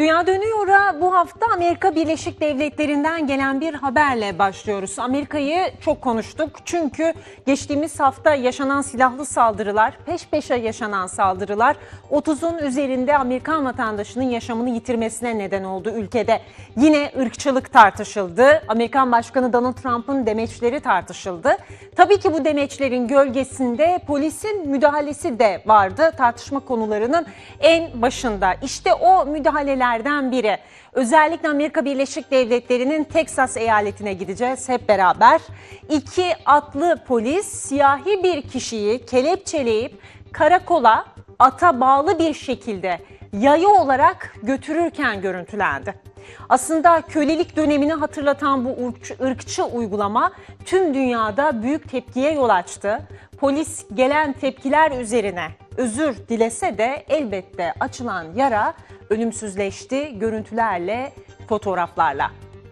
Dünya Dönüyor'a bu hafta Amerika Birleşik Devletleri'nden gelen bir haberle başlıyoruz. Amerika'yı çok konuştuk çünkü geçtiğimiz hafta yaşanan silahlı saldırılar, peş peşe yaşanan saldırılar 30'un üzerinde Amerikan vatandaşının yaşamını yitirmesine neden oldu ülkede. Yine ırkçılık tartışıldı. Amerikan Başkanı Donald Trump'ın demeçleri tartışıldı. Tabii ki bu demeçlerin gölgesinde polisin müdahalesi de vardı tartışma konularının en başında. İşte o müdahalelerden biri. Özellikle Amerika Birleşik Devletleri'nin Teksas eyaletine gideceğiz hep beraber. 2 atlı polis siyahi bir kişiyi kelepçeleyip karakola ata bağlı bir şekilde yayı olarak götürürken görüntülendi. Aslında kölelik dönemini hatırlatan bu ırkçı uygulama tüm dünyada büyük tepkiye yol açtı. Polis gelen tepkiler üzerine özür dilese de elbette açılan yara ölümsüzleşti görüntülerle, fotoğraflarla.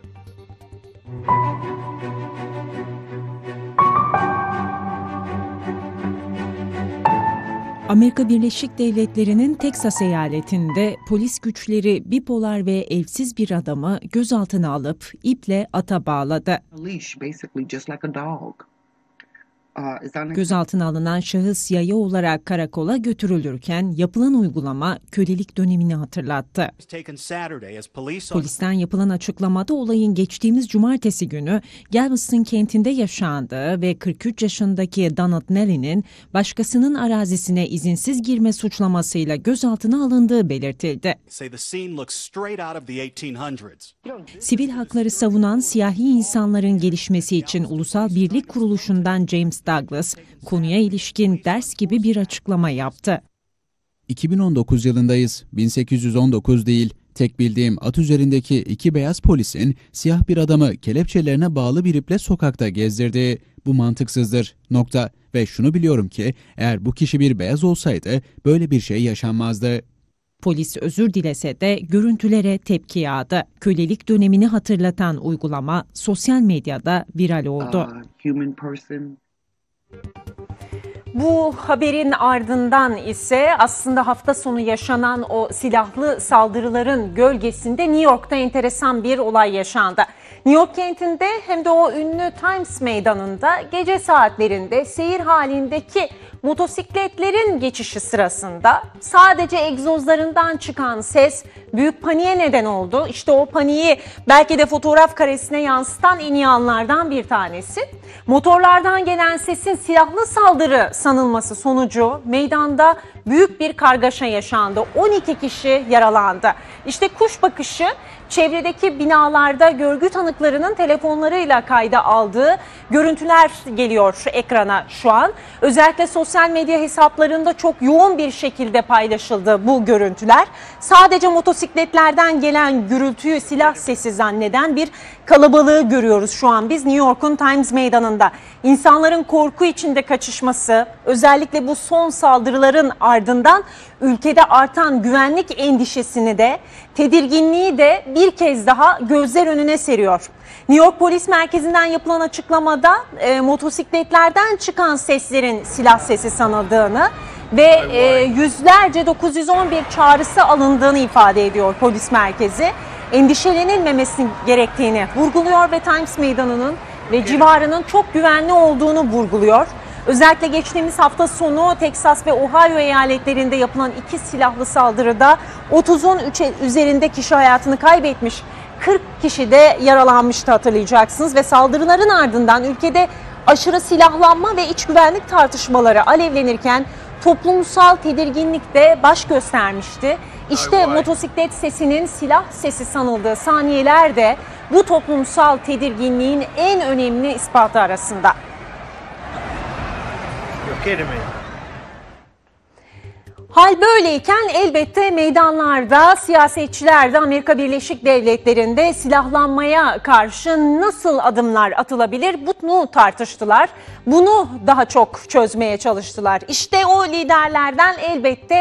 Amerika Birleşik Devletleri'nin Teksas eyaletinde polis güçleri bipolar ve evsiz bir adamı gözaltına alıp iple ata bağladı. Gözaltına alınan şahıs yaya olarak karakola götürülürken yapılan uygulama kölelik dönemini hatırlattı. Polisten yapılan açıklamada olayın geçtiğimiz cumartesi günü Galveston kentinde yaşandığı ve 43 yaşındaki Donald Nellie'nin başkasının arazisine izinsiz girme suçlamasıyla gözaltına alındığı belirtildi. Sivil hakları savunan siyahi insanların gelişmesi için Ulusal Birlik Kuruluşu'ndan James Douglas, konuya ilişkin ders gibi bir açıklama yaptı. 2019 yılındayız. 1819 değil. Tek bildiğim at üzerindeki 2 beyaz polisin siyah bir adamı kelepçelerine bağlı bir iple sokakta gezdirdiği. Bu mantıksızdır. Nokta. Ve şunu biliyorum ki eğer bu kişi bir beyaz olsaydı böyle bir şey yaşanmazdı. Polis özür dilese de görüntülere tepki yağdı. Kölelik dönemini hatırlatan uygulama sosyal medyada viral oldu. Bu haberin ardından ise aslında hafta sonu yaşanan o silahlı saldırıların gölgesinde New York'ta enteresan bir olay yaşandı. New York kentinde hem de o ünlü Times Meydanı'nda gece saatlerinde seyir halindeki motosikletlerin geçişi sırasında sadece egzozlarından çıkan ses büyük paniğe neden oldu. İşte o paniği belki de fotoğraf karesine yansıtan en iyi anlardan bir tanesi. Motorlardan gelen sesin silahlı saldırı sanılması sonucu meydanda büyük bir kargaşa yaşandı. 12 kişi yaralandı. İşte kuş bakışı çevredeki binalarda görgü tanıklarının telefonlarıyla kayda aldığı görüntüler geliyor ekrana şu an. Özellikle sosyal medya hesaplarında çok yoğun bir şekilde paylaşıldı bu görüntüler. Sadece motosikletlerden gelen gürültüyü silah sesi zanneden bir kalabalığı görüyoruz şu an biz New York'un Times Meydanı'nda. İnsanların korku içinde kaçışması, özellikle bu son saldırıların ardından ülkede artan güvenlik endişesini de, tedirginliği de bir kez daha gözler önüne seriyor. New York Polis Merkezi'nden yapılan açıklamada motosikletlerden çıkan seslerin silah sesi sanıldığını ve yüzlerce 911 çağrısı alındığını ifade ediyor polis merkezi. Endişelenilmemesi gerektiğini vurguluyor ve Times Meydanı'nın ve civarının çok güvenli olduğunu vurguluyor. Özellikle geçtiğimiz hafta sonu Teksas ve Ohio eyaletlerinde yapılan 2 silahlı saldırıda 30'un üzerinde kişi hayatını kaybetmiş, 40 kişi de yaralanmıştı hatırlayacaksınız ve saldırıların ardından ülkede aşırı silahlanma ve iç güvenlik tartışmaları alevlenirken toplumsal tedirginlik de baş göstermişti. İşte motosiklet sesinin silah sesi sanıldığı saniyeler de bu toplumsal tedirginliğin en önemli ispatı arasında. Hal böyleyken elbette meydanlarda siyasetçiler de Amerika Birleşik Devletleri'nde silahlanmaya karşı nasıl adımlar atılabilir bunu tartıştılar. Bunu daha çok çözmeye çalıştılar. İşte o liderlerden elbette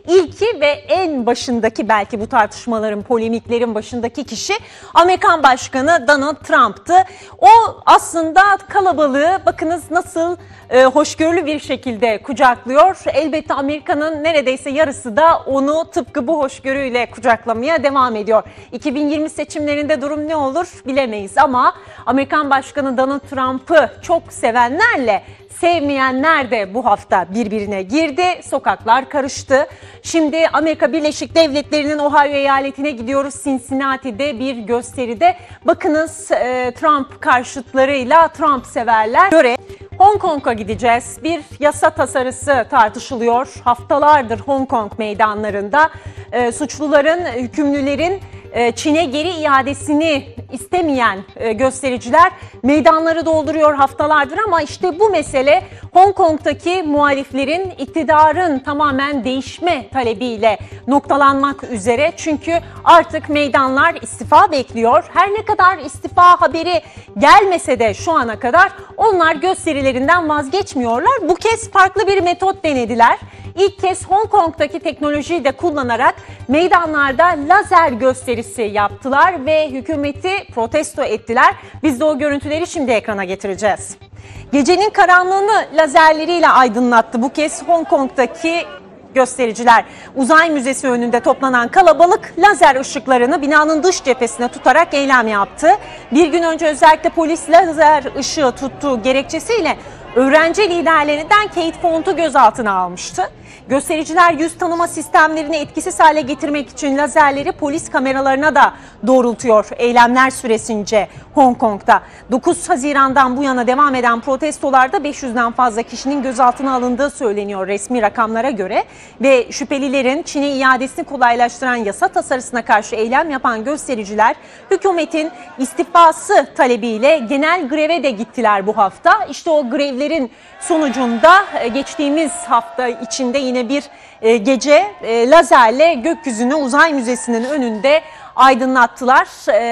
İlki ve en başındaki, belki bu tartışmaların, polemiklerin başındaki kişi Amerikan Başkanı Donald Trump'tı. O aslında kalabalığı bakınız nasıl hoşgörülü bir şekilde kucaklıyor. Elbette Amerika'nın neredeyse yarısı da onu tıpkı bu hoşgörüyle kucaklamaya devam ediyor. 2020 seçimlerinde durum ne olur bilemeyiz ama Amerikan Başkanı Donald Trump'ı çok sevenlerle sevmeyenler de bu hafta birbirine girdi. Sokaklar karıştı. Şimdi Amerika Birleşik Devletleri'nin Ohio eyaletine gidiyoruz. Cincinnati'de bir gösteride. Bakınız Trump karşıtlarıyla Trump severler göre Hong Kong'a gideceğiz. Bir yasa tasarısı tartışılıyor. Haftalardır Hong Kong meydanlarında suçluların, hükümlülerin Çin'e geri iadesini istemeyen göstericiler meydanları dolduruyor haftalardır ama işte bu mesele Hong Kong'taki muhaliflerin, iktidarın tamamen değişme talebiyle noktalanmak üzere. Çünkü artık meydanlar istifa bekliyor. Her ne kadar istifa haberi gelmese de şu ana kadar onlar gösterilerinden vazgeçmiyorlar. Bu kez farklı bir metot denediler. İlk kez Hong Kong'daki teknolojiyi de kullanarak meydanlarda lazer gösterisi yaptılar ve hükümeti protesto ettiler. Biz de o görüntüleri şimdi ekrana getireceğiz. Gecenin karanlığını lazerleriyle aydınlattı bu kez Hong Kong'daki göstericiler. Uzay Müzesi önünde toplanan kalabalık lazer ışıklarını binanın dış cephesine tutarak eylem yaptı. Bir gün önce özellikle polis lazer ışığı tuttuğu gerekçesiyle öğrenci liderlerinden Kate Font'u gözaltına almıştı. Göstericiler yüz tanıma sistemlerini etkisiz hale getirmek için lazerleri polis kameralarına da doğrultuyor eylemler süresince Hong Kong'da. 9 Haziran'dan bu yana devam eden protestolarda 500'den fazla kişinin gözaltına alındığı söyleniyor resmi rakamlara göre ve şüphelilerin Çin'e iadesini kolaylaştıran yasa tasarısına karşı eylem yapan göstericiler hükümetin istifası talebiyle genel greve de gittiler bu hafta. İşte o grevlerin sonucunda geçtiğimiz hafta içinde yine bir gece lazerle gökyüzünü Uzay Müzesi'nin önünde aydınlattılar.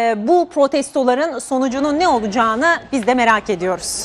Bu protestoların sonucunun ne olacağını biz de merak ediyoruz.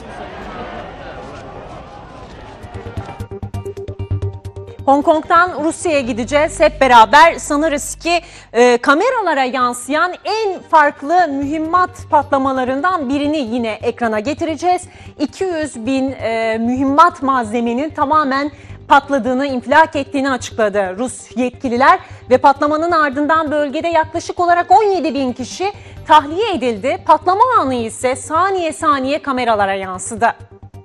Hong Kong'dan Rusya'ya gideceğiz hep beraber. Sanırız ki kameralara yansıyan en farklı mühimmat patlamalarından birini yine ekrana getireceğiz. 200 bin mühimmat malzemenin tamamen patladığını, infilak ettiğini açıkladı Rus yetkililer ve patlamanın ardından bölgede yaklaşık olarak 17 bin kişi tahliye edildi. Patlama anı ise saniye saniye kameralara yansıdı.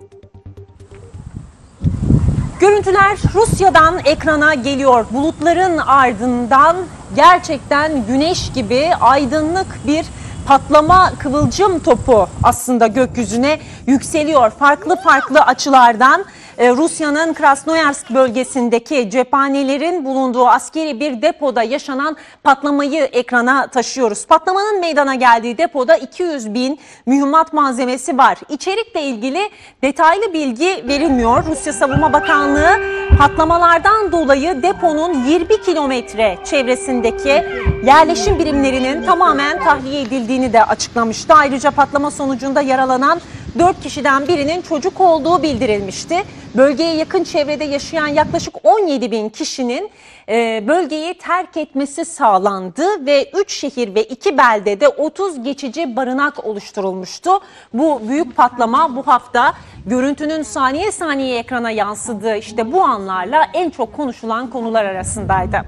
Görüntüler Rusya'dan ekrana geliyor. Bulutların ardından gerçekten güneş gibi aydınlık bir patlama kıvılcım topu aslında gökyüzüne yükseliyor. Farklı farklı açılardan Rusya'nın Krasnoyarsk bölgesindeki cephanelerin bulunduğu askeri bir depoda yaşanan patlamayı ekrana taşıyoruz. Patlamanın meydana geldiği depoda 200 bin mühimmat malzemesi var. İçerikle ilgili detaylı bilgi verilmiyor. Rusya Savunma Bakanlığı patlamalardan dolayı deponun 20 kilometre çevresindeki yerleşim birimlerinin tamamen tahliye edildiğini de açıklamıştı. Ayrıca patlama sonucunda yaralanan 4 kişiden birinin çocuk olduğu bildirilmişti. Bölgeye yakın çevrede yaşayan yaklaşık 17 bin kişinin bölgeyi terk etmesi sağlandı ve 3 şehir ve 2 beldede 30 geçici barınak oluşturulmuştu. Bu büyük patlama bu hafta görüntünün saniye saniye ekrana yansıdığı işte bu anlarla en çok konuşulan konular arasındaydı.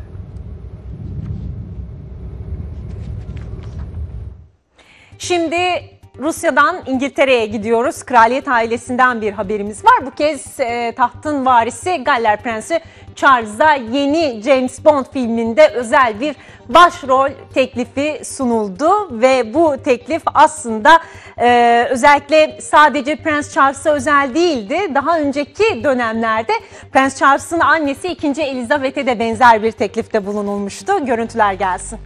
Şimdi Rusya'dan İngiltere'ye gidiyoruz. Kraliyet ailesinden bir haberimiz var. Bu kez tahtın varisi Galler Prensi Charles'a yeni James Bond filminde özel bir başrol teklifi sunuldu. Ve bu teklif aslında özellikle sadece Prens Charles'a özel değildi. Daha önceki dönemlerde Prens Charles'ın annesi 2. Elizabeth'e de benzer bir teklifte bulunulmuştu. Görüntüler gelsin.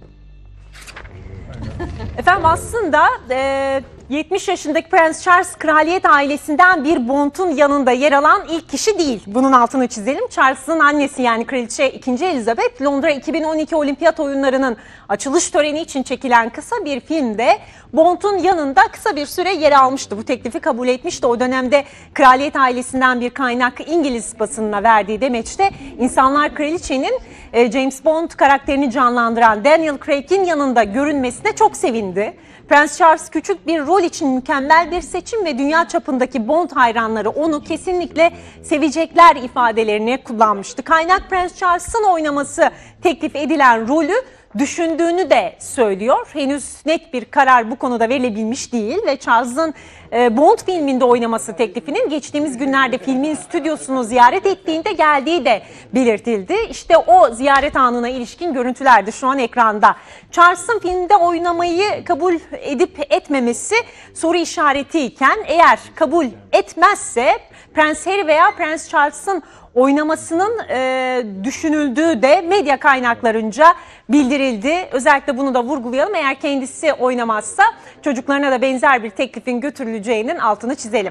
Efendim aslında 70 yaşındaki Prens Charles kraliyet ailesinden bir Bond'un yanında yer alan ilk kişi değil. Bunun altını çizelim. Charles'ın annesi yani Kraliçe 2. Elizabeth Londra 2012 Olimpiyat Oyunları'nın açılış töreni için çekilen kısa bir filmde Bond'un yanında kısa bir süre yer almıştı. Bu teklifi kabul etmişti. O dönemde kraliyet ailesinden bir kaynak İngiliz basınına verdiği demeçte insanlar kraliçenin James Bond karakterini canlandıran Daniel Craig'in yanında görünmesine çok sevindi. Prens Charles küçük bir rol için mükemmel bir seçim ve dünya çapındaki Bond hayranları onu kesinlikle sevecekler ifadelerini kullanmıştı. Kaynak Prens Charles'ın oynaması teklif edilen rolü düşündüğünü de söylüyor. Henüz net bir karar bu konuda verilebilmiş değil ve Charles'ın Bond filminde oynaması teklifinin geçtiğimiz günlerde filmin stüdyosunu ziyaret ettiğinde geldiği de belirtildi. İşte o ziyaret anına ilişkin görüntüler de şu an ekranda. Charles'ın filmde oynamayı kabul edip etmemesi soru işaretiyken eğer kabul etmezse Prens Harry veya Prens Charles'ın oynamasının düşünüldüğü de medya kaynaklarınca bildirildi. Özellikle bunu da vurgulayalım. Eğer kendisi oynamazsa çocuklarına da benzer bir teklifin götürüleceğinin altını çizelim.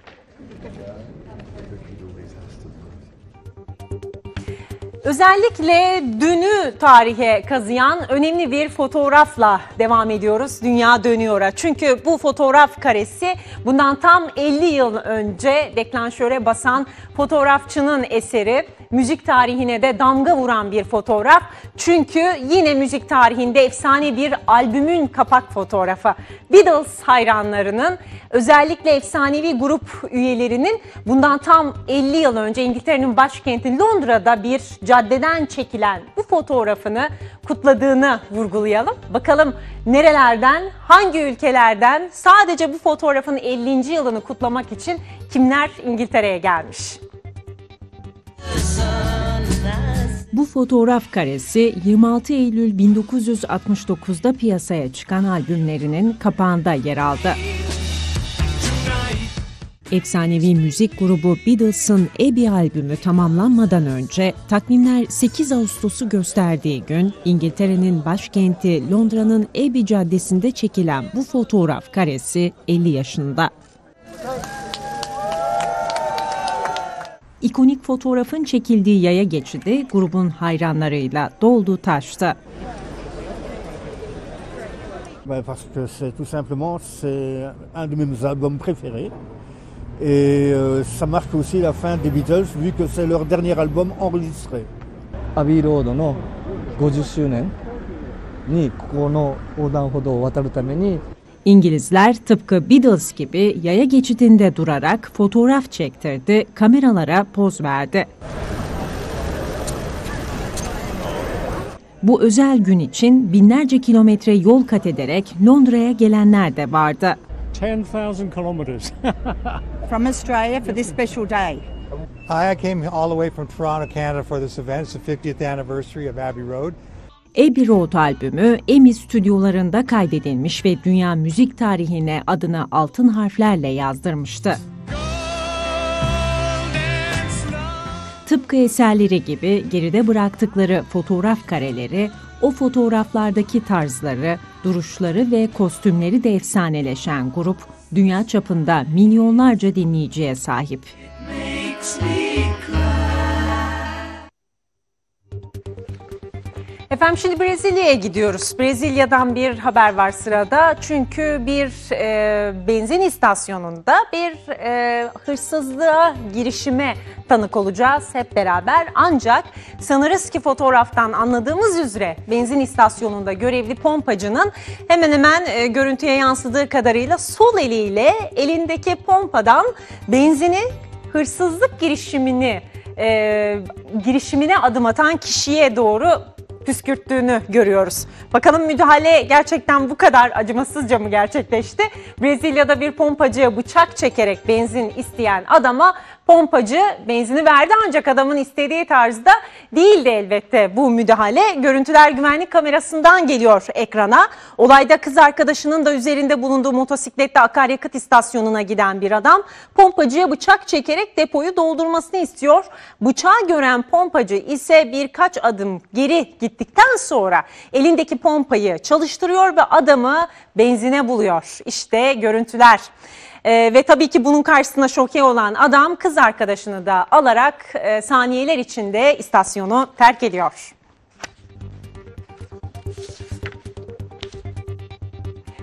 Özellikle dünü tarihe kazıyan önemli bir fotoğrafla devam ediyoruz. Dünya dönüyor'a. Çünkü bu fotoğraf karesi bundan tam 50 yıl önce deklanşöre basan fotoğrafçının eseri. Müzik tarihine de damga vuran bir fotoğraf. Çünkü yine müzik tarihinde efsane bir albümün kapak fotoğrafı. Beatles hayranlarının, özellikle efsanevi grup üyelerinin bundan tam 50 yıl önce İngiltere'nin başkenti Londra'da bir caddeden çekilen bu fotoğrafını kutladığını vurgulayalım. Bakalım nerelerden, hangi ülkelerden sadece bu fotoğrafın 50. yılını kutlamak için kimler İngiltere'ye gelmiş? Bu fotoğraf karesi 26 Eylül 1969'da piyasaya çıkan albümlerinin kapağında yer aldı. Efsanevi müzik grubu Beatles'ın Abbey albümü tamamlanmadan önce takvimler 8 Ağustos'u gösterdiği gün İngiltere'nin başkenti Londra'nın Abbey Caddesi'nde çekilen bu fotoğraf karesi 50 yaşında. İkonik fotoğrafın çekildiği yaya geçidi grubun hayranlarıyla doldu taştı. Parce que c'est tout simplement un de mes albums préférés et ça marque aussi la fin des Beatles vu que c'est leur dernier album enregistré. Abbey Road の50周年にここの横断歩道を渡るために İngilizler tıpkı Beatles gibi yaya geçidinde durarak fotoğraf çektirdi, kameralara poz verdi. Bu özel gün için binlerce kilometre yol kat ederek Londra'ya gelenler de vardı. 10,000 kilometers from Australia for this special day. Hi, I came all the way from Toronto, Canada for this event. It's the 50th anniversary of Abbey Road. Abbey Road albümü EMI stüdyolarında kaydedilmiş ve dünya müzik tarihine adını altın harflerle yazdırmıştı. Tıpkı eserleri gibi geride bıraktıkları fotoğraf kareleri, o fotoğraflardaki tarzları, duruşları ve kostümleri de efsaneleşen grup, dünya çapında milyonlarca dinleyiciye sahip. Efendim şimdi Brezilya'ya gidiyoruz. Brezilya'dan bir haber var sırada. Çünkü bir benzin istasyonunda bir hırsızlığa girişime tanık olacağız hep beraber. Ancak sanırız ki fotoğraftan anladığımız üzere benzin istasyonunda görevli pompacının hemen hemen görüntüye yansıdığı kadarıyla sol eliyle elindeki pompadan benzini hırsızlık girişimine adım atan kişiye doğru püskürttüğünü görüyoruz. Bakalım müdahale gerçekten bu kadar acımasızca mı gerçekleşti? Brezilya'da bir pompacıya bıçak çekerek benzin isteyen adama pompacı benzini verdi ancak adamın istediği tarzda değildi elbette bu müdahale. Görüntüler güvenlik kamerasından geliyor ekrana. Olayda kız arkadaşının da üzerinde bulunduğu motosikletle akaryakıt istasyonuna giden bir adam pompacıya bıçak çekerek depoyu doldurmasını istiyor. Bıçağı gören pompacı ise birkaç adım geri gittikten sonra elindeki pompayı çalıştırıyor ve adamı benzine buluyor. İşte görüntüler. Ve tabii ki bunun karşısında şoke olan adam kız arkadaşını da alarak saniyeler içinde istasyonu terk ediyor.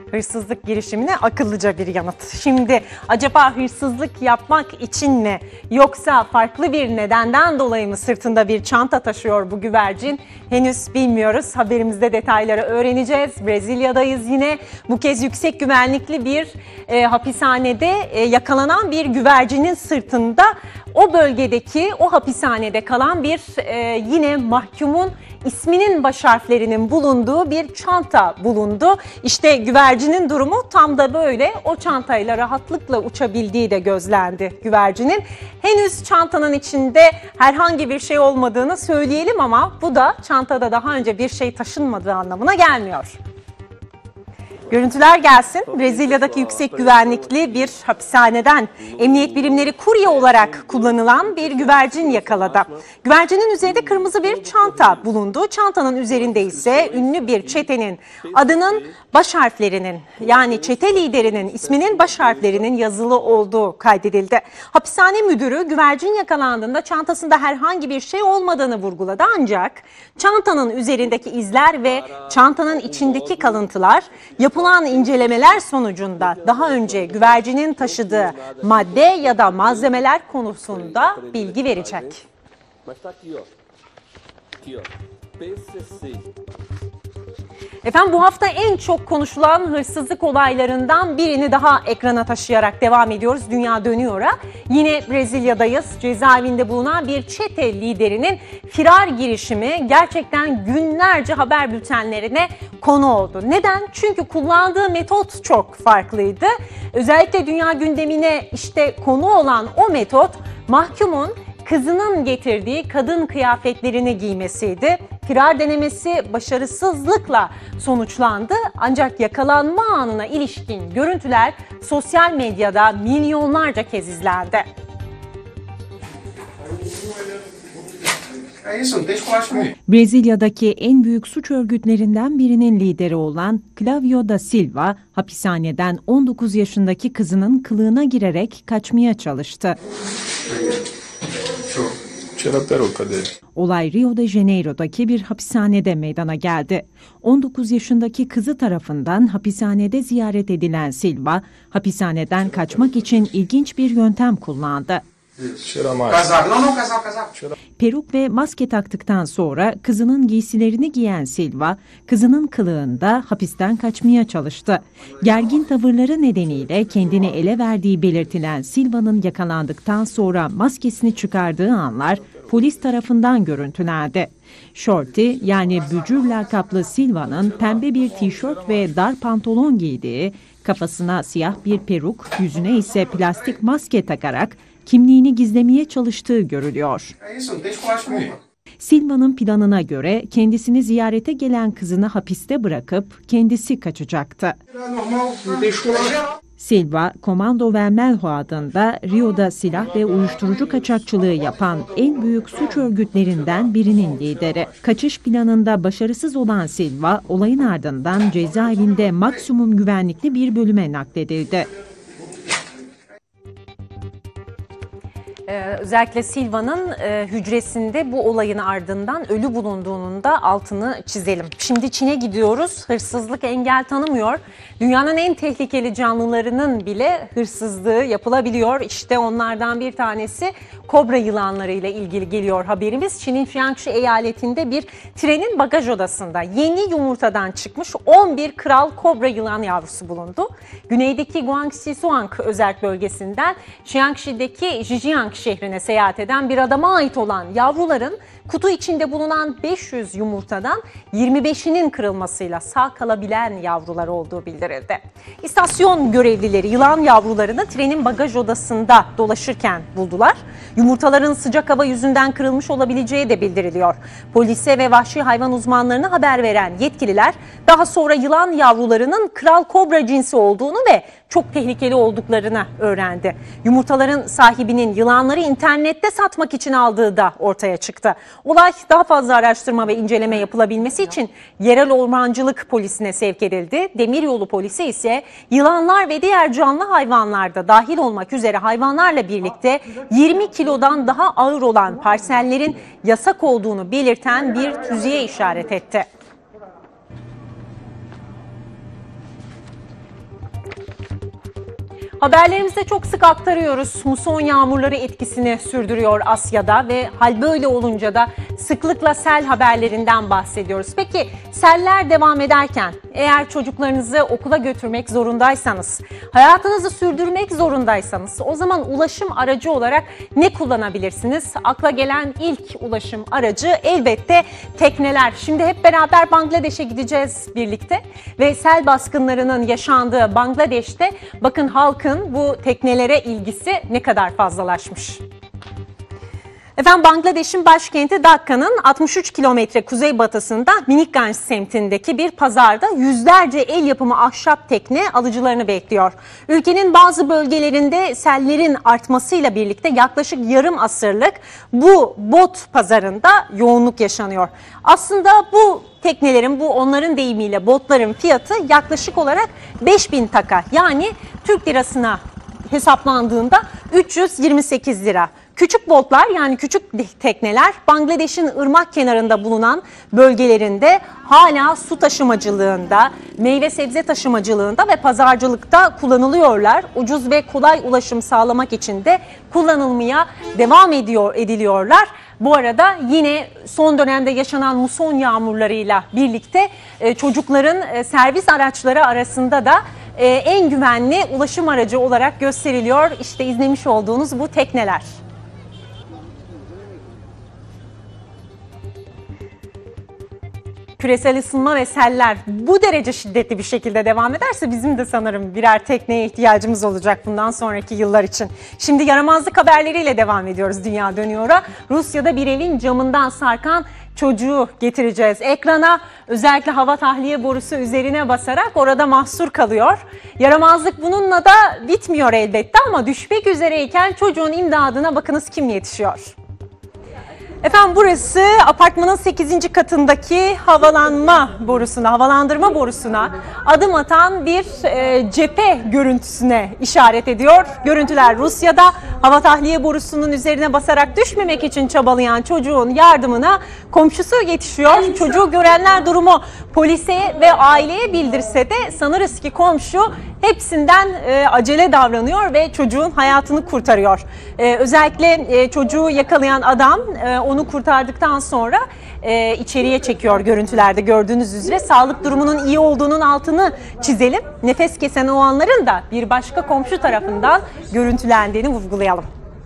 Hırsızlık girişimine akıllıca bir yanıt. Şimdi acaba hırsızlık yapmak için mi yoksa farklı bir nedenden dolayı mı sırtında bir çanta taşıyor bu güvercin? Henüz bilmiyoruz. Haberimizde detayları öğreneceğiz. Brezilya'dayız yine. Bu kez yüksek güvenlikli bir hapishanede yakalanan bir güvercinin sırtında o bölgedeki, o hapishanede kalan bir yine mahkumun isminin baş harflerinin bulunduğu bir çanta bulundu. İşte güvercinin durumu tam da böyle. O çantayla rahatlıkla uçabildiği de gözlendi güvercinin. Henüz çantanın içinde herhangi bir şey olmadığını söyleyelim ama bu da çantada daha önce bir şey taşınmadığı anlamına gelmiyor. Görüntüler gelsin. Brezilya'daki yüksek güvenlikli bir hapishaneden emniyet birimleri kurye olarak kullanılan bir güvercin yakaladı. Güvercinin üzerinde kırmızı bir çanta bulundu. Çantanın üzerinde ise ünlü bir çetenin adının baş harflerinin, yani çete liderinin isminin baş harflerinin yazılı olduğu kaydedildi. Hapishane müdürü güvercin yakalandığında çantasında herhangi bir şey olmadığını vurguladı, ancak çantanın üzerindeki izler ve çantanın içindeki kalıntılar yapılan incelemeler sonucunda daha önce güvercinin taşıdığı madde ya da malzemeler konusunda bilgi verecek. Efendim, bu hafta en çok konuşulan hırsızlık olaylarından birini daha ekrana taşıyarak devam ediyoruz. Dünya dönüyor'a. Yine Brezilya'dayız. Cezaevinde bulunan bir çete liderinin firar girişimi gerçekten günlerce haber bültenlerine konu oldu. Neden? Çünkü kullandığı metot çok farklıydı. Özellikle dünya gündemine işte konu olan o metot mahkumun kızının getirdiği kadın kıyafetlerini giymesiydi. Firar denemesi başarısızlıkla sonuçlandı, ancak yakalanma anına ilişkin görüntüler sosyal medyada milyonlarca kez izlendi. Brezilya'daki en büyük suç örgütlerinden birinin lideri olan Clavio da Silva, hapishaneden 19 yaşındaki kızının kılığına girerek kaçmaya çalıştı. Olay Rio de Janeiro'daki bir hapishanede meydana geldi. 19 yaşındaki kızı tarafından hapishanede ziyaret edilen Silva, hapishaneden kaçmak için ilginç bir yöntem kullandı. Peruk ve maske taktıktan sonra kızının giysilerini giyen Silva, kızının kılığında hapisten kaçmaya çalıştı. Gergin tavırları nedeniyle kendini ele verdiği belirtilen Silva'nın yakalandıktan sonra maskesini çıkardığı anlar polis tarafından görüntülendi. Shorty, yani Bücür lakaplı Silva'nın pembe bir tişört ve dar pantolon giydiği, kafasına siyah bir peruk, yüzüne ise plastik maske takarak kimliğini gizlemeye çalıştığı görülüyor. Silva'nın planına göre kendisini ziyarete gelen kızını hapiste bırakıp kendisi kaçacaktı. Silva, Komando Vermelho adında Rio'da silah ve uyuşturucu kaçakçılığı yapan en büyük suç örgütlerinden birinin lideri. Kaçış planında başarısız olan Silva, olayın ardından cezaevinde maksimum güvenlikli bir bölüme nakledildi. Özellikle Silva'nın hücresinde bu olayın ardından ölü bulunduğunun da altını çizelim. Şimdi Çin'e gidiyoruz. Hırsızlık engel tanımıyor. Dünyanın en tehlikeli canlılarının bile hırsızlığı yapılabiliyor. İşte onlardan bir tanesi kobra yılanlarıyla ilgili geliyor haberimiz. Çin'in Jiangxi eyaletinde bir trenin bagaj odasında yeni yumurtadan çıkmış 11 kral kobra yılan yavrusu bulundu. Güneydeki Guangxi-Zhuang özerk bölgesinden Jiangxi'deki Zhejiang şehrine seyahat eden bir adama ait olan yavruların kutu içinde bulunan 500 yumurtadan 25'inin kırılmasıyla sağ kalabilen yavrular olduğu bildirildi. İstasyon görevlileri yılan yavrularını trenin bagaj odasında dolaşırken buldular. Yumurtaların sıcak hava yüzünden kırılmış olabileceği de bildiriliyor. Polise ve vahşi hayvan uzmanlarına haber veren yetkililer daha sonra yılan yavrularının kral kobra cinsi olduğunu ve çok tehlikeli olduklarını öğrendi. Yumurtaların sahibinin yılanları internette satmak için aldığı da ortaya çıktı. Olay daha fazla araştırma ve inceleme yapılabilmesi için yerel ormancılık polisine sevk edildi. Demiryolu polisi ise yılanlar ve diğer canlı hayvanlarda dahil olmak üzere hayvanlarla birlikte 20 kilodan daha ağır olan parsellerin yasak olduğunu belirten bir tüzüğe işaret etti. Haberlerimizde çok sık aktarıyoruz. Muson yağmurları etkisini sürdürüyor Asya'da ve hal böyle olunca da sıklıkla sel haberlerinden bahsediyoruz. Peki seller devam ederken eğer çocuklarınızı okula götürmek zorundaysanız, hayatınızı sürdürmek zorundaysanız o zaman ulaşım aracı olarak ne kullanabilirsiniz? Akla gelen ilk ulaşım aracı elbette tekneler. Şimdi hep beraber Bangladeş'e gideceğiz birlikte ve sel baskınlarının yaşandığı Bangladeş'te bakın halkın bu teknelere ilgisi ne kadar fazlalaşmış. Efendim Bangladeş'in başkenti Dhakka'nın 63 kilometre kuzeybatısında Minikganj semtindeki bir pazarda yüzlerce el yapımı ahşap tekne alıcılarını bekliyor. Ülkenin bazı bölgelerinde sellerin artmasıyla birlikte yaklaşık yarım asırlık bu bot pazarında yoğunluk yaşanıyor. Aslında bu teknelerin, bu onların deyimiyle botların fiyatı yaklaşık olarak 5000 taka, yani Türk lirasına hesaplandığında 328 lira. Küçük botlar, yani küçük tekneler Bangladeş'in ırmak kenarında bulunan bölgelerinde hala su taşımacılığında, meyve sebze taşımacılığında ve pazarcılıkta kullanılıyorlar. Ucuz ve kolay ulaşım sağlamak için de kullanılmaya devam ediliyorlar. Bu arada yine son dönemde yaşanan muson yağmurlarıyla birlikte çocukların servis araçları arasında da en güvenli ulaşım aracı olarak gösteriliyor. İşte izlemiş olduğunuz bu tekneler. Küresel ısınma ve seller bu derece şiddetli bir şekilde devam ederse bizim de sanırım birer tekneye ihtiyacımız olacak bundan sonraki yıllar için. Şimdi yaramazlık haberleriyle devam ediyoruz Dünya Dönüyor'a. Rusya'da bir evin camından sarkan çocuğu getireceğiz ekrana. Özellikle hava tahliye borusu üzerine basarak orada mahsur kalıyor. Yaramazlık bununla da bitmiyor elbette ama düşmek üzereyken çocuğun imdadına bakınız kim yetişiyor. Efendim burası apartmanın 8. katındaki havalandırma borusuna adım atan bir cephe görüntüsüne işaret ediyor. Görüntüler Rusya'da hava tahliye borusunun üzerine basarak düşmemek için çabalayan çocuğun yardımına komşusu yetişiyor. Çocuğu görenler durumu polise ve aileye bildirse de sanırız ki komşu hepsinden acele davranıyor ve çocuğun hayatını kurtarıyor. Özellikle çocuğu yakalayan adam onu kurtardıktan sonra içeriye çekiyor görüntülerde gördüğünüz üzere. Sağlık durumunun iyi olduğunun altını çizelim. Nefes kesen o anların da bir başka komşu tarafından görüntülendiğini vurgulayalım.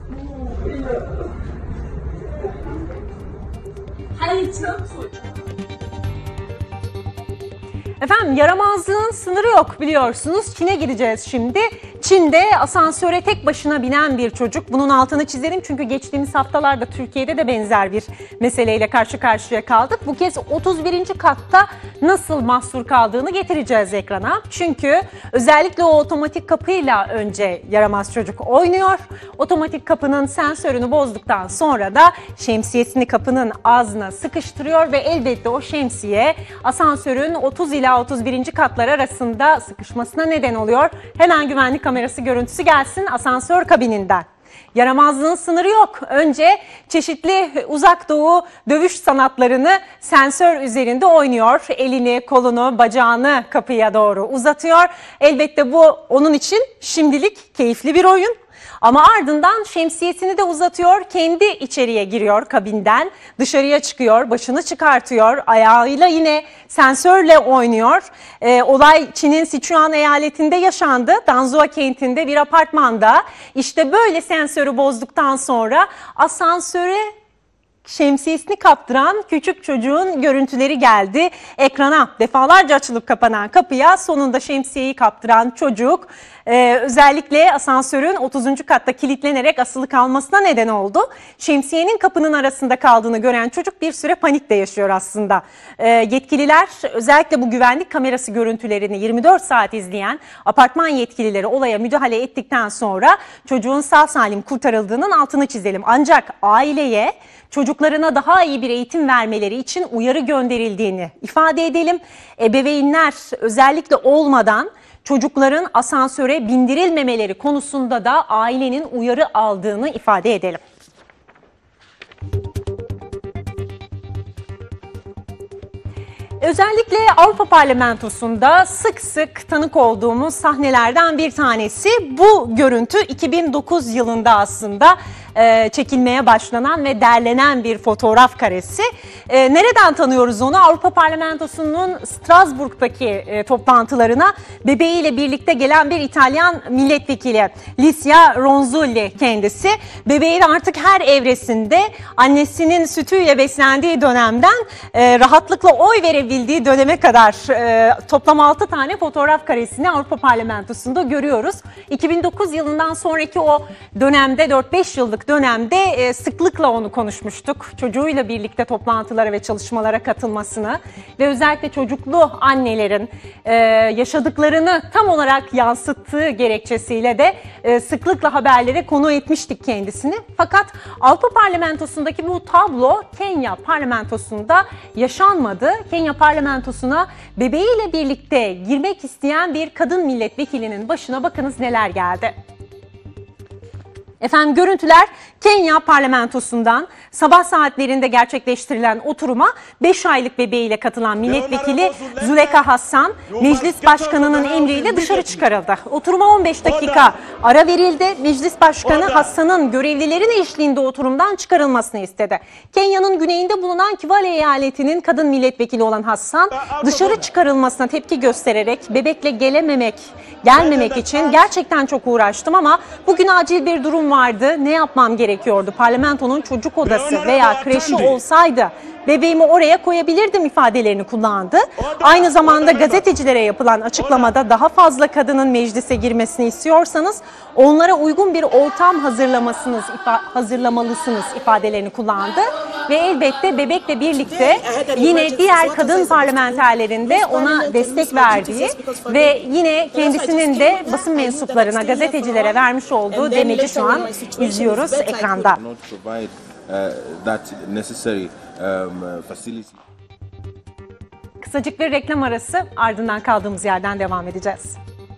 Efendim yaramazlığın sınırı yok biliyorsunuz. Çin'e gideceğiz şimdi. Çin'de asansöre tek başına binen bir çocuk. Bunun altını çizelim çünkü geçtiğimiz haftalarda Türkiye'de de benzer bir meseleyle karşı karşıya kaldık. Bu kez 31. katta nasıl mahsur kaldığını getireceğiz ekrana. Çünkü özellikle o otomatik kapıyla önce yaramaz çocuk oynuyor. Otomatik kapının sensörünü bozduktan sonra da şemsiyesini kapının ağzına sıkıştırıyor ve elbette o şemsiye asansörün 30 ila 31. katlar arasında sıkışmasına neden oluyor. Hemen güvenlik kamerası görüntüsü gelsin asansör kabininden. Yaramazlığın sınırı yok. Önce çeşitli uzak doğu dövüş sanatlarını sensör üzerinde oynuyor. Elini, kolunu, bacağını kapıya doğru uzatıyor. Elbette bu onun için şimdilik keyifli bir oyun. Ama ardından şemsiyesini de uzatıyor, kendi içeriye giriyor kabinden, dışarıya çıkıyor, başını çıkartıyor, ayağıyla yine sensörle oynuyor. Olay Çin'in Sichuan eyaletinde yaşandı, Danzhou kentinde bir apartmanda. İşte böyle sensörü bozduktan sonra asansöre şemsiyesini kaptıran küçük çocuğun görüntüleri geldi ekrana. Defalarca açılıp kapanan kapıya sonunda şemsiyeyi kaptıran çocuk özellikle asansörün 30. katta kilitlenerek asılı kalmasına neden oldu. Şemsiyenin kapının arasında kaldığını gören çocuk bir süre panikle yaşıyor aslında. Yetkililer özellikle bu güvenlik kamerası görüntülerini 24 saat izleyen apartman yetkilileri olaya müdahale ettikten sonra çocuğun sağ salim kurtarıldığının altını çizelim. Ancak aileye çocuklarına daha iyi bir eğitim vermeleri için uyarı gönderildiğini ifade edelim. Ebeveynler özellikle olmadan çocukların asansöre bindirilmemeleri konusunda da ailenin uyarı aldığını ifade edelim. Özellikle Avrupa Parlamentosu'nda sık sık tanık olduğumuz sahnelerden bir tanesi. Bu görüntü 2009 yılında aslında çekilmeye başlanan ve derlenen bir fotoğraf karesi. Nereden tanıyoruz onu? Avrupa Parlamentosu'nun Strasbourg'daki toplantılarına bebeğiyle birlikte gelen bir İtalyan milletvekili Licia Ronzulli kendisi. Bebeğin artık her evresinde annesinin sütüyle beslendiği dönemden rahatlıkla oy verebildiği döneme kadar toplam 6 tane fotoğraf karesini Avrupa Parlamentosu'nda görüyoruz. 2009 yılından sonraki o dönemde 4-5 yıllık dönemde sıklıkla onu konuşmuştuk. Çocuğuyla birlikte toplantılara ve çalışmalara katılmasını ve özellikle çocuklu annelerin yaşadıklarını tam olarak yansıttığı gerekçesiyle de sıklıkla haberlere konu etmiştik kendisini. Fakat Avrupa Parlamentosu'ndaki bu tablo Kenya Parlamentosu'nda yaşanmadı. Kenya Parlamentosu'na bebeğiyle birlikte girmek isteyen bir kadın milletvekilinin başına bakınız neler geldi. Efendim görüntüler Kenya Parlamentosu'ndan sabah saatlerinde gerçekleştirilen oturuma 5 aylık bebeğiyle katılan milletvekili Zuleka Hassan, meclis başkanının emriyle dışarı çıkarıldı. Oturuma 15 dakika ara verildi. Meclis başkanı Hassan'ın görevlilerin eşliğinde oturumdan çıkarılmasını istedi. Kenya'nın güneyinde bulunan Kivale eyaletinin kadın milletvekili olan Hassan, dışarı çıkarılmasına tepki göstererek bebekle gelmemek için gerçekten çok uğraştım ama bugün acil bir durum vardı. Ne yapmam gerekiyordu? Parlamentonun çocuk odası veya kreşi olsaydı bebeğimi oraya koyabilirdim ifadelerini kullandı. Aynı zamanda gazetecilere yapılan açıklamada daha fazla kadının meclise girmesini istiyorsanız onlara uygun bir ortam hazırlamalısınız ifadelerini kullandı. Ve elbette bebekle birlikte yine diğer kadın parlamenterlerin de ona destek verdiği ve yine kendisinin de basın mensuplarına, gazetecilere vermiş olduğu demeci şu an izliyoruz ekranda. Kısacık bir reklam arası, ardından kaldığımız yerden devam edeceğiz.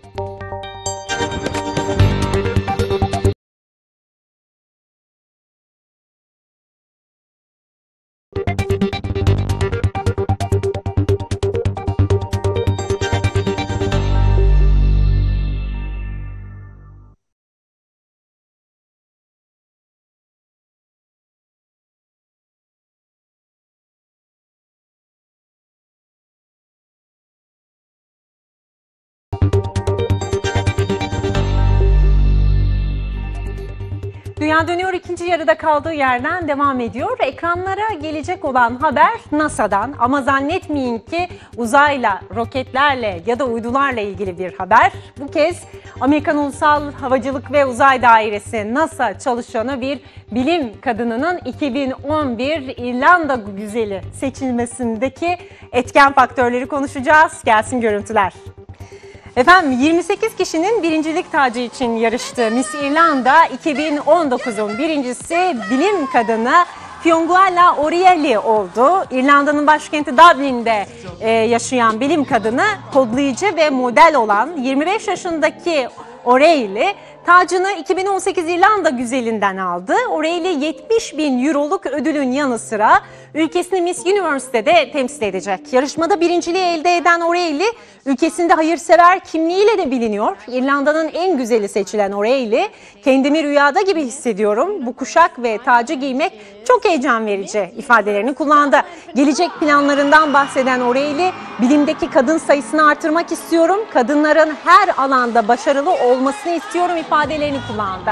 Dünya Dönüyor ikinci yarıda kaldığı yerden devam ediyor. Ekranlara gelecek olan haber NASA'dan ama zannetmeyin ki uzayla, roketlerle ya da uydularla ilgili bir haber. Bu kez Amerikan Ulusal Havacılık ve Uzay Dairesi NASA çalışanı bir bilim kadınının 2011 İrlanda güzeli seçilmesindeki etken faktörleri konuşacağız. Gelsin görüntüler. Efendim 28 kişinin birincilik tacı için yarıştığı Miss İrlanda 2019'un birincisi bilim kadını Fionnuala O'Reilly oldu. İrlanda'nın başkenti Dublin'de yaşayan bilim kadını, kodlayıcı ve model olan 25 yaşındaki O'Reilly tacını 2018 İrlanda güzelinden aldı. O'Reilly 70.000 euroluk ödülün yanı sıra ülkesini Miss Universe'de temsil edecek. Yarışmada birinciliği elde eden O'Reilly ülkesinde hayırsever kimliğiyle de biliniyor. İrlanda'nın en güzeli seçilen O'Reilly, kendimi rüyada gibi hissediyorum. Bu kuşak ve tacı giymek çok heyecan verici ifadelerini kullandı. Gelecek planlarından bahseden O'Reilly, bilimdeki kadın sayısını artırmak istiyorum. Kadınların her alanda başarılı olmasını istiyorum ifadelerini kullandı.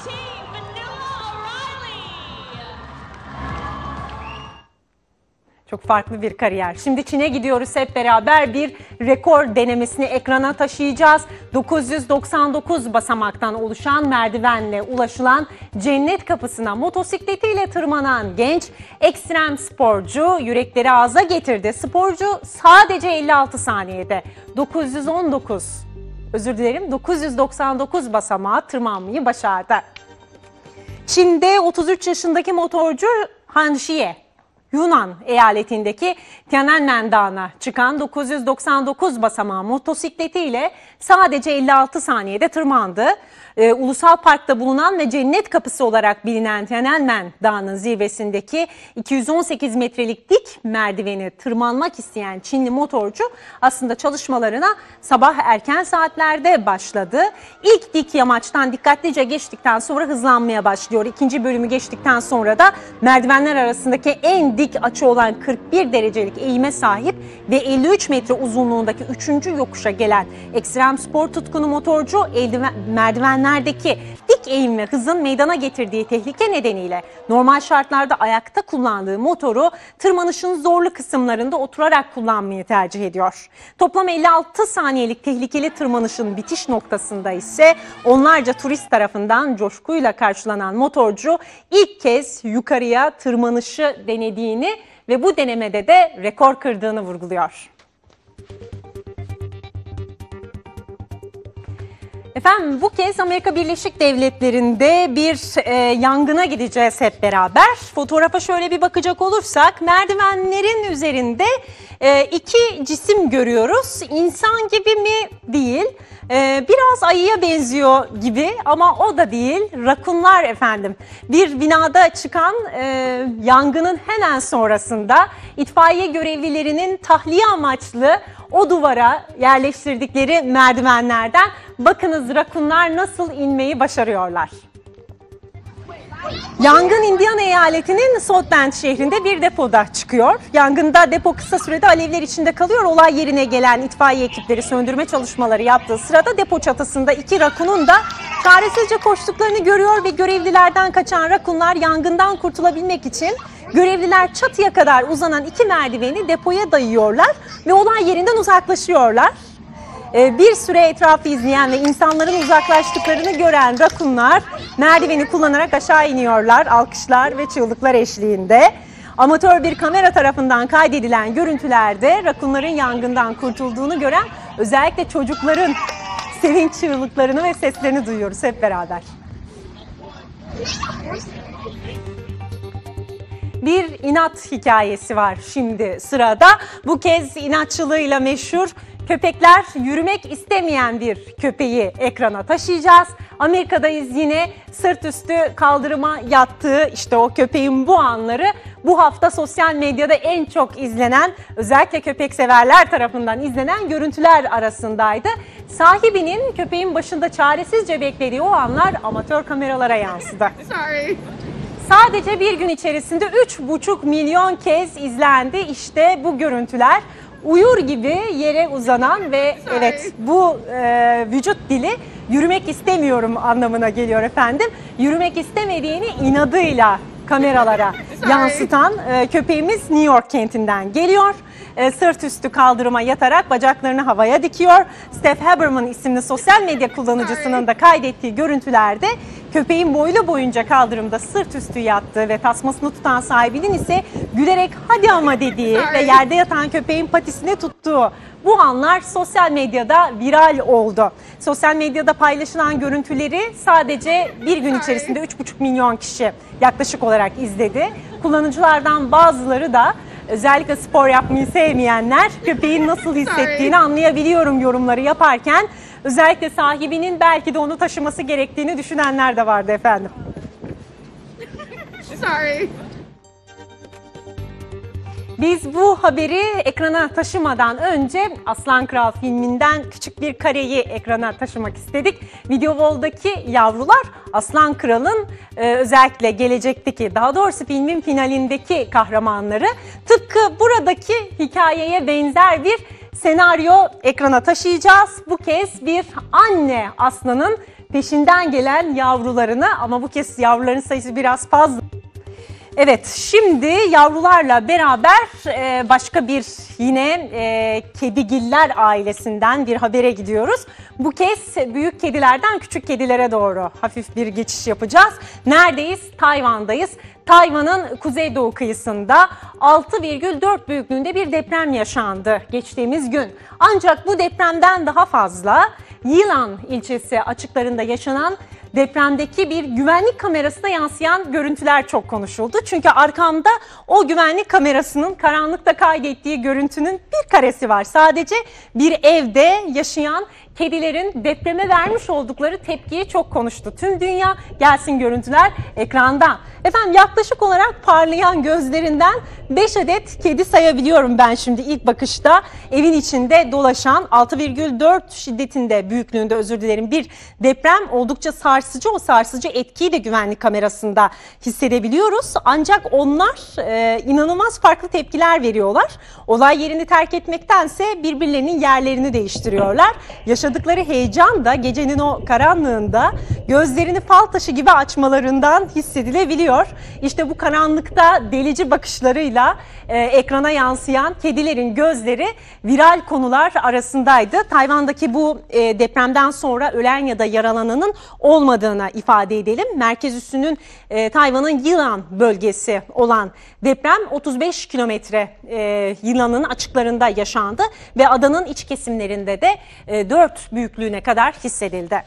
Çok farklı bir kariyer. Şimdi Çin'e gidiyoruz hep beraber, bir rekor denemesini ekrana taşıyacağız. 999 basamaktan oluşan merdivenle ulaşılan cennet kapısına motosikletiyle tırmanan genç ekstrem sporcu yürekleri ağza getirdi. Sporcu sadece 56 saniyede 999 basamağa tırmanmayı başardı. Çin'de 33 yaşındaki motorcu Han Xie Yunnan eyaletindeki Tiananmen Dağı'na çıkan 999 basamağı motosikletiyle sadece 56 saniyede tırmandı. Ulusal Park'ta bulunan ve cennet kapısı olarak bilinen Tiananmen Dağı'nın zirvesindeki 218 metrelik dik merdiveni tırmanmak isteyen Çinli motorcu aslında çalışmalarına sabah erken saatlerde başladı. İlk dik yamaçtan dikkatlice geçtikten sonra hızlanmaya başlıyor. İkinci bölümü geçtikten sonra da merdivenler arasındaki en dik açı olan 41 derecelik eğime sahip ve 53 metre uzunluğundaki 3. yokuşa gelen ekstrem spor tutkunu motorcu merdivenlerdeki dik eğim ve hızın meydana getirdiği tehlike nedeniyle normal şartlarda ayakta kullandığı motoru tırmanışın zorlu kısımlarında oturarak kullanmayı tercih ediyor. Toplam 56 saniyelik tehlikeli tırmanışın bitiş noktasında ise onlarca turist tarafından coşkuyla karşılanan motorcu ilk kez yukarıya tırmanışı denediğini ve bu denemede de rekor kırdığını vurguluyor. Efendim bu kez Amerika Birleşik Devletleri'nde bir yangına gideceğiz hep beraber. Fotoğrafa şöyle bir bakacak olursak merdivenlerin üzerinde iki cisim görüyoruz. İnsan gibi mi? Değil. Biraz ayıya benziyor gibi ama o da değil. Rakunlar efendim. Bir binada çıkan yangının hemen sonrasında itfaiye görevlilerinin tahliye amaçlı o duvara yerleştirdikleri merdivenlerden bakınız rakunlar nasıl inmeyi başarıyorlar. Yangın Indiana eyaletinin South Bend şehrinde bir depoda çıkıyor. Yangında depo kısa sürede alevler içinde kalıyor. Olay yerine gelen itfaiye ekipleri söndürme çalışmaları yaptığı sırada depo çatısında iki rakunun da çaresizce koştuklarını görüyor ve görevlilerden kaçan rakunlar yangından kurtulabilmek için görevliler çatıya kadar uzanan iki merdiveni depoya dayıyorlar ve olay yerinden uzaklaşıyorlar. Bir süre etrafı izleyen ve insanların uzaklaştıklarını gören rakunlar merdiveni kullanarak aşağı iniyorlar, alkışlar ve çığlıklar eşliğinde. Amatör bir kamera tarafından kaydedilen görüntülerde rakunların yangından kurtulduğunu gören özellikle çocukların sevinç çığlıklarını ve seslerini duyuyoruz hep beraber. Bir inat hikayesi var şimdi sırada. Bu kez inatçılığıyla meşhur köpekler yürümek istemeyen bir köpeği ekrana taşıyacağız. Amerika'dayız yine sırt üstü kaldırıma yattığı işte o köpeğin bu anları bu hafta sosyal medyada en çok izlenen özellikle köpek severler tarafından izlenen görüntüler arasındaydı. Sahibinin köpeğin başında çaresizce beklediği o anlar amatör kameralara yansıdı. Sadece bir gün içerisinde 3,5 milyon kez izlendi işte bu görüntüler. Uyur gibi yere uzanan ve evet bu vücut dili yürümek istemiyorum anlamına geliyor efendim. Yürümek istemediğini inadıyla kameralara yansıtan köpeğimiz New York kentinden geliyor. Sırt üstü kaldırıma yatarak bacaklarını havaya dikiyor. Steph Haberman isimli sosyal medya kullanıcısının da kaydettiği görüntülerde köpeğin boylu boyunca kaldırımda sırt üstü yattığı ve tasmasını tutan sahibinin ise gülerek hadi ama dediği ve yerde yatan köpeğin patisini tuttuğu bu anlar sosyal medyada viral oldu. Sosyal medyada paylaşılan görüntüleri sadece bir gün içerisinde 3,5 milyon kişi yaklaşık olarak izledi. Kullanıcılardan bazıları da özellikle spor yapmayı sevmeyenler köpeğin nasıl hissettiğini anlayabiliyorum yorumları yaparken özellikle sahibinin belki de onu taşıması gerektiğini düşünenler de vardı efendim. Biz bu haberi ekrana taşımadan önce Aslan Kral filminden küçük bir kareyi ekrana taşımak istedik. Video Wall'daki yavrular Aslan Kral'ın özellikle gelecekteki daha doğrusu filmin finalindeki kahramanları tıpkı buradaki hikayeye benzer bir senaryo ekrana taşıyacağız. Bu kez bir anne aslanın peşinden gelen yavrularını ama bu kez yavruların sayısı biraz fazla. Evet, şimdi yavrularla beraber başka bir yine kedigiller ailesinden bir habere gidiyoruz. Bu kez büyük kedilerden küçük kedilere doğru hafif bir geçiş yapacağız. Neredeyiz? Tayvan'dayız. Tayvan'ın kuzeydoğu kıyısında 6,4 büyüklüğünde bir deprem yaşandı geçtiğimiz gün. Ancak bu depremden daha fazla Yilan ilçesi açıklarında yaşanan depremdeki bir güvenlik kamerasına yansıyan görüntüler çok konuşuldu. Çünkü arkamda o güvenlik kamerasının karanlıkta kaydettiği görüntünün bir karesi var. Sadece bir evde yaşayan kedilerin depreme vermiş oldukları tepkiyi çok konuştu. Tüm dünya, gelsin görüntüler ekranda. Efendim, yaklaşık olarak parlayan gözlerinden 5 adet kedi sayabiliyorum ben şimdi ilk bakışta. Evin içinde dolaşan 6,4 şiddetinde, büyüklüğünde özür dilerim, bir deprem oldukça sarsıcı. O sarsıcı etkiyi de güvenlik kamerasında hissedebiliyoruz. Ancak onlar inanılmaz farklı tepkiler veriyorlar. Olay yerini terk etmektense birbirlerinin yerlerini değiştiriyorlar. Yaşadıkları heyecan da gecenin o karanlığında gözlerini fal taşı gibi açmalarından hissedilebiliyor. İşte bu karanlıkta delici bakışlarıyla ekrana yansıyan kedilerin gözleri viral konular arasındaydı. Tayvan'daki bu depremden sonra ölen ya da yaralananın olmadığına ifade edelim. Merkez üssünün Tayvan'ın Yilan bölgesi olan deprem 35 kilometre Yilan'ın açıklarında yaşandı ve adanın iç kesimlerinde de 4 büyüklüğüne kadar hissedildi.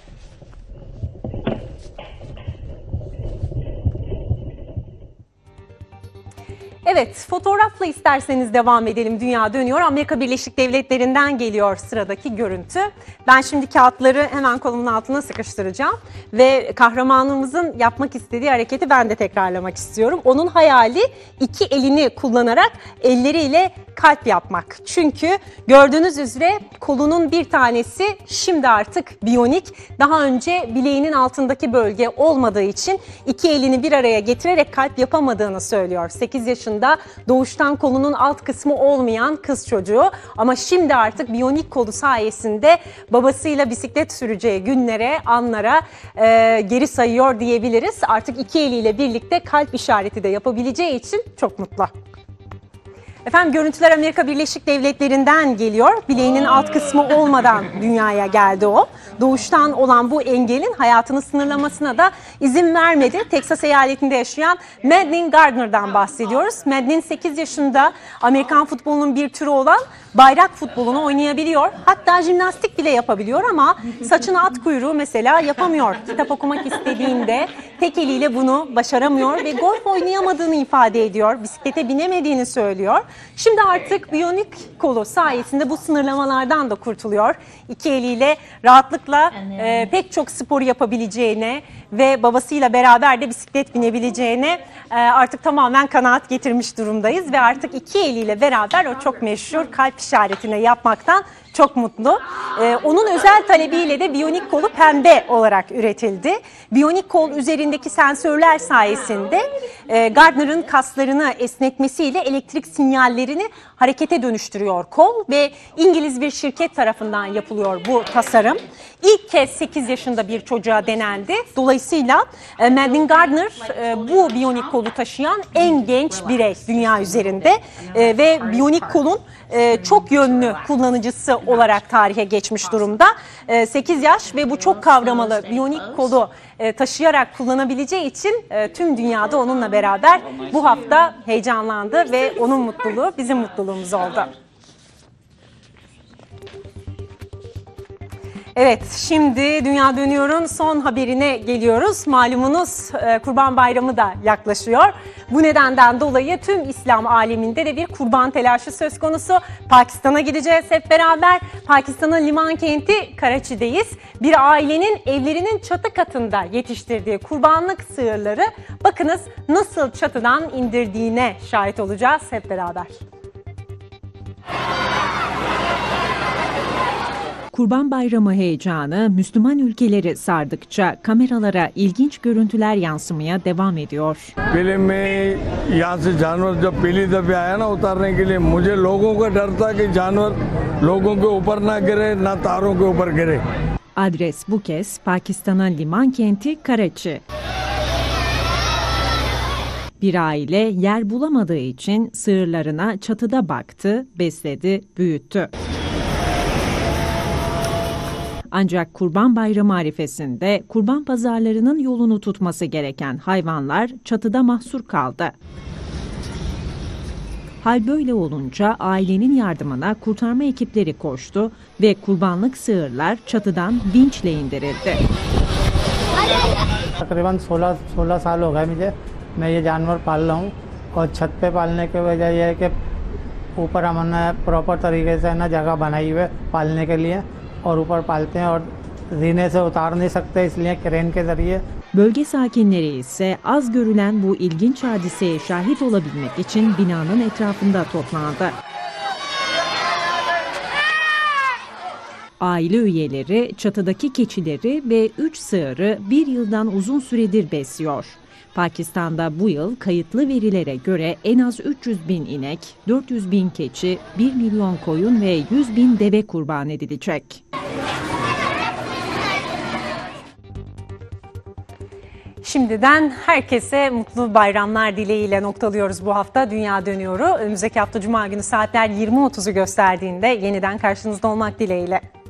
Evet, fotoğrafla isterseniz devam edelim. Dünya dönüyor. Amerika Birleşik Devletleri'nden geliyor sıradaki görüntü. Ben şimdi kağıtları hemen kolumun altına sıkıştıracağım ve kahramanımızın yapmak istediği hareketi ben de tekrarlamak istiyorum. Onun hayali iki elini kullanarak elleriyle kalp yapmak. Çünkü gördüğünüz üzere kolunun bir tanesi şimdi artık biyonik. Daha önce bileğinin altındaki bölge olmadığı için iki elini bir araya getirerek kalp yapamadığını söylüyor. 8 yaşında doğuştan kolunun alt kısmı olmayan kız çocuğu, ama şimdi artık biyonik kolu sayesinde babasıyla bisiklet süreceği günlere, anlara geri sayıyor diyebiliriz. Artık iki eliyle birlikte kalp işareti de yapabileceği için çok mutlu. Efendim, görüntüler Amerika Birleşik Devletleri'nden geliyor. Bileğinin alt kısmı olmadan dünyaya geldi o. Doğuştan olan bu engelin hayatını sınırlamasına da izin vermedi. Texas eyaletinde yaşayan Madeline Gardner'dan bahsediyoruz. Madeline 8 yaşında, Amerikan futbolunun bir türü olan bayrak futbolunu oynayabiliyor. Hatta jimnastik bile yapabiliyor ama saçına at kuyruğu mesela yapamıyor. Kitap okumak istediğinde tek eliyle bunu başaramıyor ve golf oynayamadığını ifade ediyor. Bisiklete binemediğini söylüyor. Şimdi artık biyonik kolu sayesinde bu sınırlamalardan da kurtuluyor. İki eliyle rahatlıkla pek çok spor yapabileceğine ve babasıyla beraber de bisiklet binebileceğine artık tamamen kanaat getirmiş durumdayız. Ve artık iki eliyle beraber o çok meşhur kalp işaretini yapmaktan çok mutlu. Onun özel talebiyle de biyonik kolu pembe olarak üretildi. Biyonik kol üzerindeki sensörler sayesinde Gardner'ın kaslarını esnetmesiyle elektrik sinyallerini harekete dönüştürüyor kol ve İngiliz bir şirket tarafından yapılıyor bu tasarım. İlk kez 8 yaşında bir çocuğa denendi. Dolayısıyla Madeline Gardner bu biyonik kolu taşıyan en genç birey dünya üzerinde ve biyonik kolun çok yönlü kullanıcısı olarak tarihe geçmiş durumda. 8 yaş ve bu çok kavramalı biyonik kolu taşıyarak kullanabileceği için tüm dünyada onunla beraber bu hafta heyecanlandı ve onun mutluluğu bizim mutluluğumuz oldu. Evet, şimdi Dünya Dönüyor'un son haberine geliyoruz. Malumunuz Kurban Bayramı da yaklaşıyor. Bu nedenden dolayı tüm İslam aleminde de bir kurban telaşı söz konusu. Pakistan'a gideceğiz hep beraber. Pakistan'ın liman kenti Karachi'deyiz. Bir ailenin evlerinin çatı katında yetiştirdiği kurbanlık sığırları bakınız nasıl çatıdan indirdiğine şahit olacağız hep beraber. Kurban Bayramı heyecanı Müslüman ülkeleri sardıkça kameralara ilginç görüntüler yansımaya devam ediyor. पहले मैं यहाँ से जानवर जब पहली दफे आया ना उतारने के लिए मुझे लोगों का डर था कि जानवर लोगों के ऊपर ना गिरे ना तारों के ऊपर गिरे. Adres bu kez Pakistan'ın liman kenti Karachi. Bir aile yer bulamadığı için sığırlarına çatıda baktı, besledi, büyüttü. Ancak Kurban Bayramı arifesinde kurban pazarlarının yolunu tutması gereken hayvanlar çatıda mahsur kaldı. Hal böyle olunca ailenin yardımına kurtarma ekipleri koştu ve kurbanlık sığırlar çatıdan vinçle indirildi. तकरीबन 16 साल हो गए मुझे, मैं ये जानवर पाल रहा हूँ और छत पे पालने की वजह यह है कि ऊपर हमने प्रॉपर तरीके से ना जगह बनाई हुई है पालने के लिए और ऊपर पालते हैं और जीने से उतार नहीं सकते, इसलिए क्रेन के ज़रिए. Bölge sakinleri ise az görülen bu ilginç hadiseye şahit olabilmek için binanın etrafında toplandı. Aile üyeleri çatıdaki keçileri ve 3 sığırı bir yıldan uzun süredir besliyor. Pakistan'da bu yıl kayıtlı verilere göre en az 300 bin inek, 400 bin keçi, 1 milyon koyun ve 100 bin deve kurban edilecek. Şimdiden herkese mutlu bayramlar dileğiyle noktalıyoruz bu hafta Dünya Dönüyor'u. Önümüzdeki hafta Cuma günü saatler 20.30'u gösterdiğinde yeniden karşınızda olmak dileğiyle.